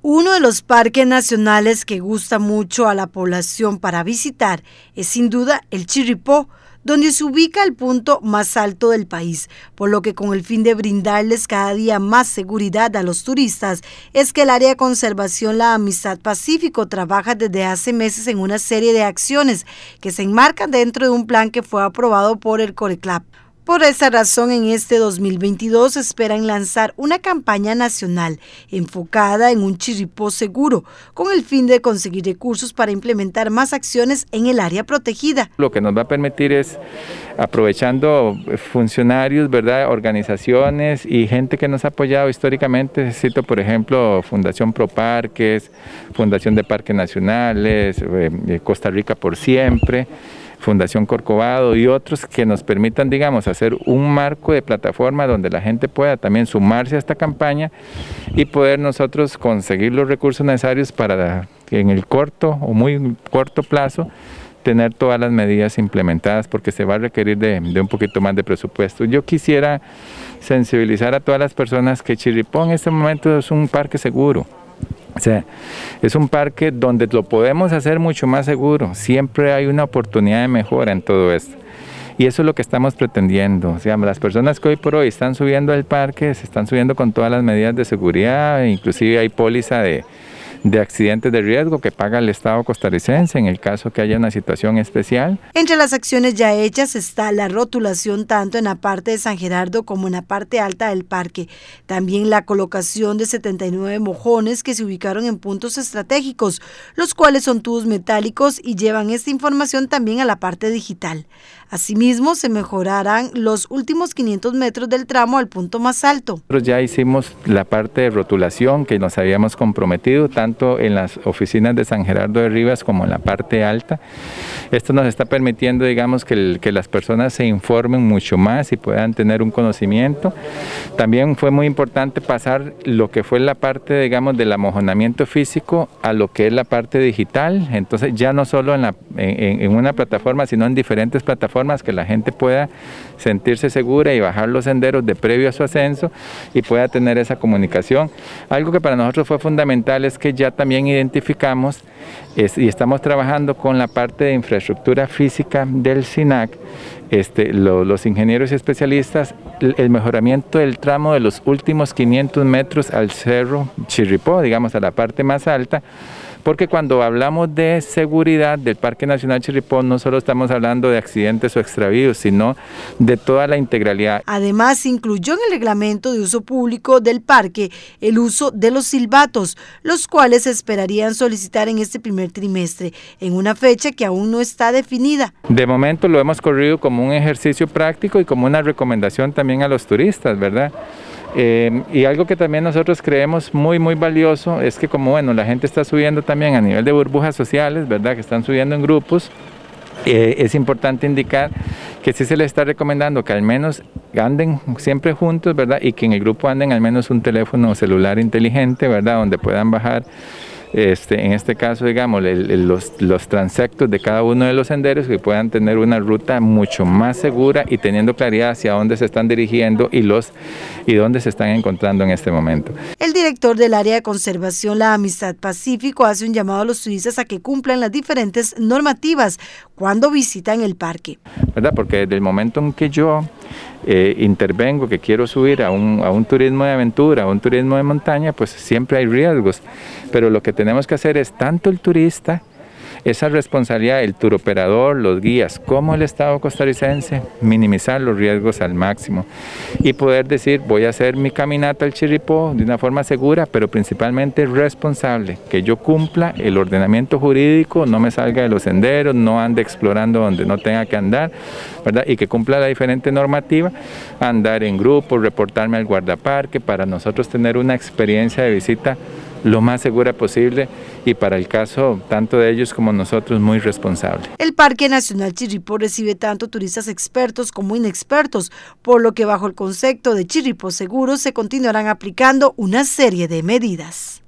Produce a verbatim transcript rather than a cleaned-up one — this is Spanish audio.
Uno de los parques nacionales que gusta mucho a la población para visitar es sin duda el Chirripó, donde se ubica el punto más alto del país, por lo que con el fin de brindarles cada día más seguridad a los turistas, es que el área de conservación La Amistad Pacífico trabaja desde hace meses en una serie de acciones que se enmarcan dentro de un plan que fue aprobado por el CORECLAP. Por esa razón, en este dos mil veintidós esperan lanzar una campaña nacional enfocada en un Chirripó seguro, con el fin de conseguir recursos para implementar más acciones en el área protegida. Lo que nos va a permitir es, aprovechando funcionarios, ¿verdad?, organizaciones y gente que nos ha apoyado históricamente, cito por ejemplo Fundación Pro Parques, Fundación de Parques Nacionales, eh, Costa Rica por Siempre, Fundación Corcovado y otros que nos permitan, digamos, hacer un marco de plataforma donde la gente pueda también sumarse a esta campaña y poder nosotros conseguir los recursos necesarios para que en el corto o muy corto plazo tener todas las medidas implementadas, porque se va a requerir de, de un poquito más de presupuesto. Yo quisiera sensibilizar a todas las personas que Chirripó en este momento es un parque seguro. O sea, es un parque donde lo podemos hacer mucho más seguro. Siempre hay una oportunidad de mejora en todo esto. Y eso es lo que estamos pretendiendo. O sea, las personas que hoy por hoy están subiendo al parque, se están subiendo con todas las medidas de seguridad, inclusive hay póliza de, de accidentes de riesgo que paga el Estado costarricense en el caso que haya una situación especial. Entre las acciones ya hechas está la rotulación tanto en la parte de San Gerardo como en la parte alta del parque. También la colocación de setenta y nueve mojones que se ubicaron en puntos estratégicos, los cuales son tubos metálicos y llevan esta información también a la parte digital. Asimismo, se mejorarán los últimos quinientos metros del tramo al punto más alto. Nosotros ya hicimos la parte de rotulación que nos habíamos comprometido, tanto en las oficinas de San Gerardo de Rivas como en la parte alta. Esto nos está permitiendo, digamos, que, el, que las personas se informen mucho más y puedan tener un conocimiento. También fue muy importante pasar lo que fue la parte, digamos, del amojonamiento físico a lo que es la parte digital. Entonces ya no solo en, la, en, en una plataforma, sino en diferentes plataformas, que la gente pueda sentirse segura y bajar los senderos de previo a su ascenso y pueda tener esa comunicación. Algo que para nosotros fue fundamental es que ya también identificamos es, y estamos trabajando con la parte de infraestructura física del SINAC, este, lo, los ingenieros y especialistas, el, el mejoramiento del tramo de los últimos quinientos metros al cerro Chirripó, digamos a la parte más alta, porque cuando hablamos de seguridad del Parque Nacional Chirripó no solo estamos hablando de accidentes o extravíos, sino de toda la integralidad. Además, incluyó en el reglamento de uso público del parque el uso de los silbatos, los cuales se esperarían solicitar en este primer trimestre, en una fecha que aún no está definida. De momento lo hemos corrido como un ejercicio práctico y como una recomendación también a los turistas, ¿verdad? Eh, y algo que también nosotros creemos muy muy valioso es que como bueno la gente está subiendo también a nivel de burbujas sociales, ¿verdad?, que están subiendo en grupos, eh, es importante indicar que sí se les está recomendando que al menos anden siempre juntos, ¿verdad?, y que en el grupo anden al menos un teléfono celular inteligente, ¿verdad?, donde puedan bajar Este, en este caso, digamos, el, el, los, los transectos de cada uno de los senderos, que puedan tener una ruta mucho más segura y teniendo claridad hacia dónde se están dirigiendo y, los, y dónde se están encontrando en este momento. El director del área de conservación La Amistad Pacífico hace un llamado a los turistas a que cumplan las diferentes normativas cuando visitan el parque. ¿Verdad? Porque desde el momento en que yo eh, intervengo, que quiero subir a un, a un turismo de aventura, a un turismo de montaña, pues siempre hay riesgos, pero lo que tenemos que hacer es tanto el turista, esa responsabilidad del turoperador, los guías, como el Estado costarricense, minimizar los riesgos al máximo y poder decir voy a hacer mi caminata al Chirripó de una forma segura, pero principalmente responsable, que yo cumpla el ordenamiento jurídico, no me salga de los senderos, no ande explorando donde no tenga que andar, ¿verdad?, y que cumpla la diferente normativa, andar en grupo, reportarme al guardaparque para nosotros tener una experiencia de visita lo más segura posible y para el caso tanto de ellos como nosotros muy responsable. El Parque Nacional Chirripó recibe tanto turistas expertos como inexpertos, por lo que bajo el concepto de Chirripó Seguro se continuarán aplicando una serie de medidas.